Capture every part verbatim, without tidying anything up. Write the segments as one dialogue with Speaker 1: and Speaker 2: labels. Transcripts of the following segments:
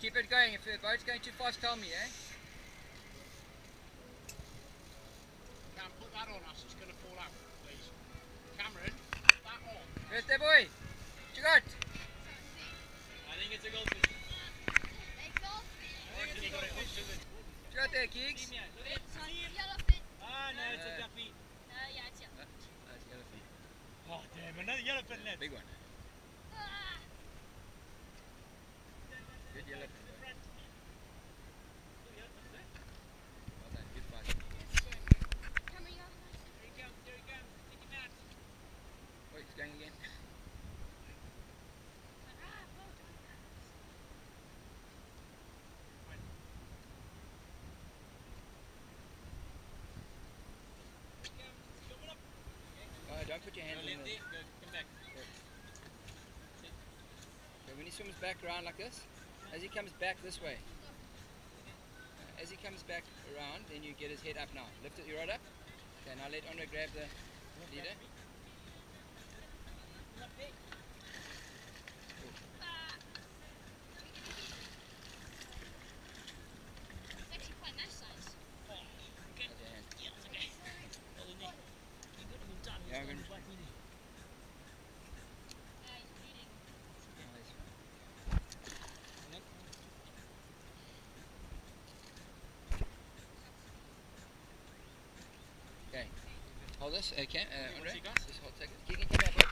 Speaker 1: keep it going. If the boat's going too fast, tell me, eh?
Speaker 2: Can't put that on us, it's going to fall out, please. Cameron, put that on.
Speaker 1: Where's that boy? What you got?
Speaker 3: I think it's a goldfish.
Speaker 4: A goldfish?
Speaker 3: I think it's a goldfish.
Speaker 1: What you got there, Keegs?
Speaker 4: It's a yellowfin.
Speaker 3: Ah, no, it's a
Speaker 1: Uh,
Speaker 3: guppy.
Speaker 4: Uh, yeah, it's yellow.
Speaker 1: Uh, that's yellowfin.
Speaker 3: Oh, damn, another yellowfin net.
Speaker 1: Big one.
Speaker 4: Ah!
Speaker 1: Good yellowfin. Well done, good fight.
Speaker 4: Cameron, you have a nice
Speaker 3: There he comes, there he comes. Take him out.
Speaker 1: Oh, he's going again.
Speaker 4: Ah, well done,
Speaker 1: Oh, don't put your hands
Speaker 3: Go
Speaker 1: in
Speaker 3: left
Speaker 1: the...
Speaker 3: there, go, come back.
Speaker 1: Okay, when he swims back around like this, as he comes back this way, uh, as he comes back around, then you get his head up now. Lift it, your rod up. Okay, now let Andre grab the leader.
Speaker 4: It's actually quite nice size.
Speaker 1: How's your hand?
Speaker 3: Yeah, it's okay. Hold in there. You got him in time.
Speaker 1: Yeah, I'm
Speaker 3: He's
Speaker 1: gonna-
Speaker 3: going to bite me.
Speaker 4: Uh, he's bleeding.
Speaker 1: Nice. Okay, hold this, okay, uh, Andre,
Speaker 3: see, guys?
Speaker 1: just hold, take it. Keegan, come here, boy.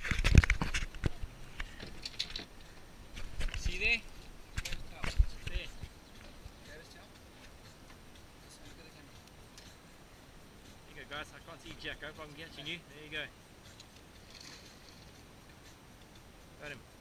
Speaker 1: See there?
Speaker 3: There.
Speaker 1: Grab his tail. Just look at the camera.
Speaker 3: There you go, guys. I can't see Jack. I hope I'm catching you. There you go. Got him.